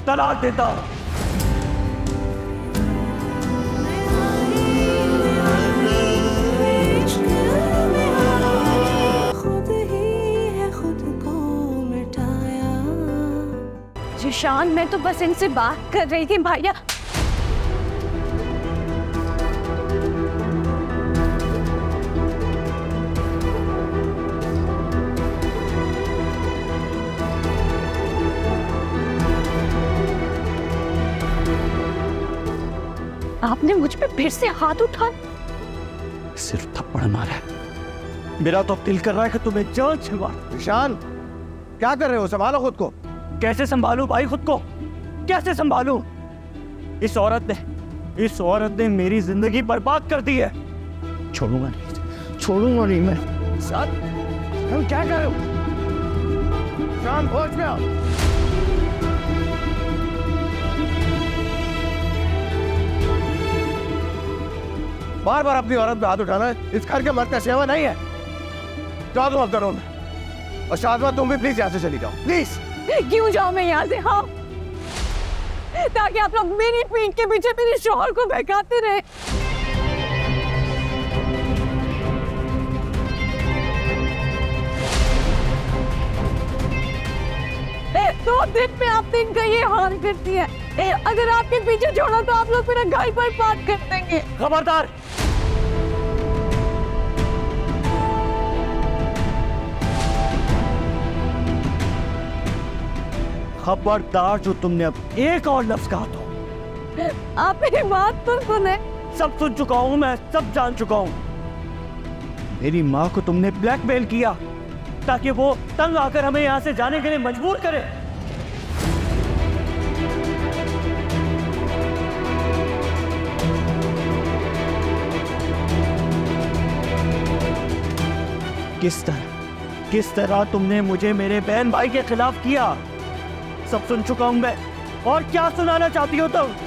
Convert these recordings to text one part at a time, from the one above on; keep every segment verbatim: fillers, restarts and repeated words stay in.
तलाक देता। जिशान, मैं तो बस इनसे बात कर रही थी भैया। आपने मुझ पे फिर से हाथ उठाया। सिर्फ थप्पड़ मारा है। मेरा तो दिल कर रहा है कि तुम्हें जान से मार। जिशान, क्या कर रहे हो? संभालो खुद को। कैसे संभालूं भाई खुद को? कैसे संभालूं? इस औरत ने इस औरत ने मेरी जिंदगी बर्बाद कर दी है। छोड़ूंगा नहीं, छोड़ूंगा नहीं मैं। साथ हम क्या कर रहे हो? शाम होश में आओ। बार बार अपनी औरत पे हाथ उठाना इस घर के मर्द का सेवा नहीं है। जाओ तुम अफ्तर में। और शाज़मा, तुम भी प्लीज यहाँ से चली जाओ, प्लीज। क्यों जाऊं मैं यहाँ से? हाँ, ताकि आप लोग मेरी पीठ के पीछे मेरे शौहर को बहकाते रहे। दो दिन में आपने इनका ये हाल कर दिया। अगर आपके पीछे छोड़ा तो आप लोग मेरा घर बर्बाद कर देंगे। खबरदार! खबरदार, जो तुमने अब एक और लफ्ज कहा तो। आप मेरी बात तो सुने। सब सुन चुका हूं मैं, सब जान चुका हूं। मेरी माँ को तुमने ब्लैकमेल किया ताकि वो तंग आकर हमें यहाँ से जाने के लिए मजबूर करे। किस तरह किस तरह तुमने मुझे मेरे बहन भाई के खिलाफ किया, सब सुन चुका हूं मैं। और क्या सुनाना चाहती हो तुम?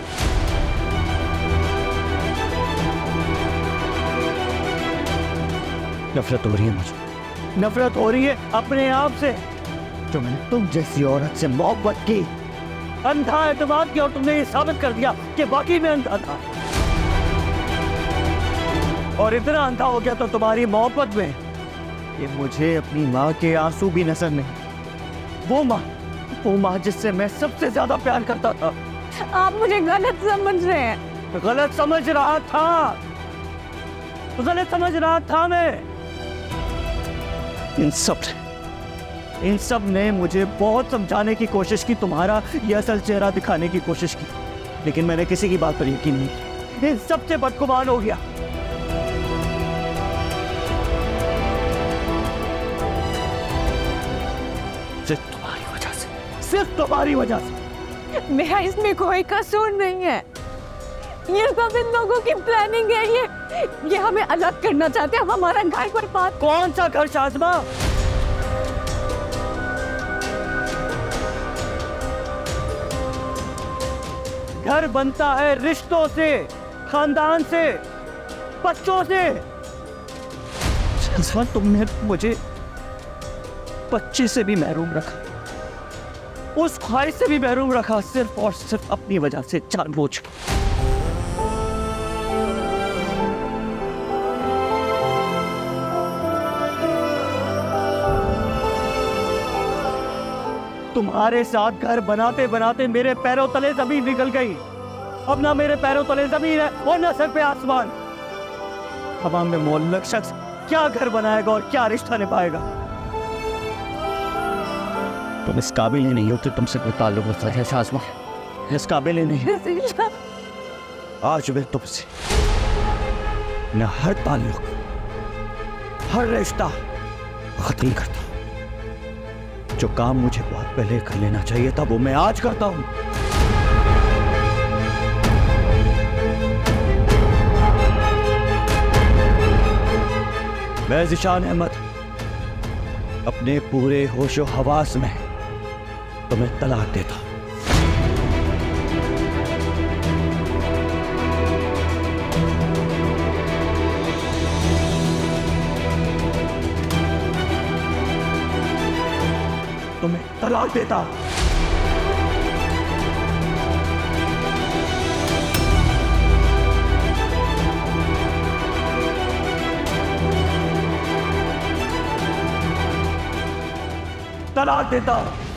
नफरत हो रही है मुझे, नफरत हो रही है अपने आप से जो मैंने तुम जैसी औरत से मोहब्बत की। अंधा एतमाद किया और तुमने ये साबित कर दिया कि वाकई में अंधा था। और इतना अंधा हो गया तो तुम्हारी मोहब्बत में कि मुझे अपनी माँ के आंसू भी नजर नहीं। वो माँ वो माँ जिससे मैं सबसे ज्यादा प्यार करता था। आप मुझे गलत समझ रहे हैं। गलत समझ रहा था, गलत समझ रहा था मैं। इन सब इन सब ने मुझे बहुत समझाने की कोशिश की, तुम्हारा ये असल चेहरा दिखाने की कोशिश की, लेकिन मैंने किसी की बात पर यकीन नहीं किया। इन सबसे बदगुमान हो गया। सिर्फ तुम्हारी वजह से, सिर्फ तुम्हारी वजह से। मेरा इसमें कोई कसूर नहीं है। ये सब इन लोगों की प्लानिंग है। ये ये हमें अलग करना चाहते हैं, हमारा घर पर बात। कौन सा घर शाज़मा? घर बनता है रिश्तों से, खानदान से, बच्चों से। शाज़मा, तुमने मुझे बच्चे से भी महरूम रखा, उस ख्वाहिश से भी महरूम रखा, सिर्फ और सिर्फ अपनी वजह से, जानबूझ के। तुम्हारे साथ घर बनाते बनाते मेरे पैरों तले जमीन निकल गई। अब ना मेरे पैरों तले जमीन है और ना सर पे आसमान। हवा में मुअल्लक शख्स क्या घर बनाएगा और क्या रिश्ता निभाएगा? तुम इस काबिल ही नहीं हो कि तुमसे कोई ताल्लुक रखता है शाज़मा। इस काबिल ही नहीं। आज मैं तुमसे न हर ताल्लुक, हर रिश्ता खत्म करता हूं। जो काम मुझे बहुत पहले कर लेना चाहिए था वो मैं आज करता हूं। मैं ज़िशान अहमद अपने पूरे होशो हवास में तुम्हें तलाक देता हूं। तुम्हें तलाक देता। तलाक देता हूं।